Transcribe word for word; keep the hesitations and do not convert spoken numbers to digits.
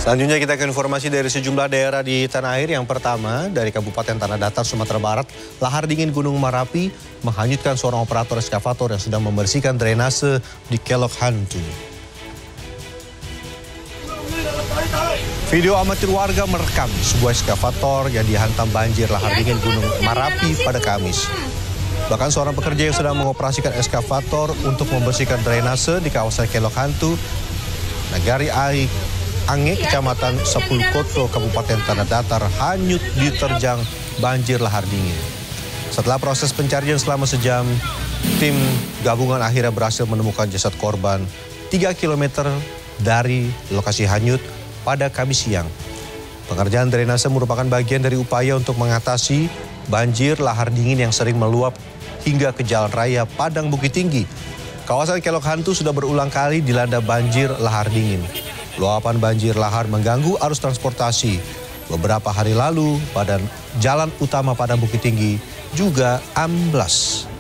Selanjutnya kita ke informasi dari sejumlah daerah di tanah air. Yang pertama dari Kabupaten Tanah Datar, Sumatera Barat, lahar dingin Gunung Merapi menghanyutkan seorang operator eskavator yang sedang membersihkan drainase di Kelok Hantu. Video amatir warga merekam sebuah eskavator yang dihantam banjir lahar dingin Gunung Merapi pada Kamis. Bahkan seorang pekerja yang sedang mengoperasikan eskavator untuk membersihkan drainase di kawasan Kelok Hantu, Nagari Ai Ange, Kecamatan Sepuluh Koto, Kabupaten Tanah Datar, hanyut diterjang banjir lahar dingin. Setelah proses pencarian selama sejam, tim gabungan akhirnya berhasil menemukan jasad korban tiga kilometer dari lokasi hanyut pada Kamis siang. Pengerjaan drainase merupakan bagian dari upaya untuk mengatasi banjir lahar dingin yang sering meluap hingga ke jalan raya Padang Bukit Tinggi. Kawasan Kelok Hantu sudah berulang kali dilanda banjir lahar dingin. Luapan banjir lahar mengganggu arus transportasi. Beberapa hari lalu, badan jalan utama Padang Bukit Tinggi juga amblas.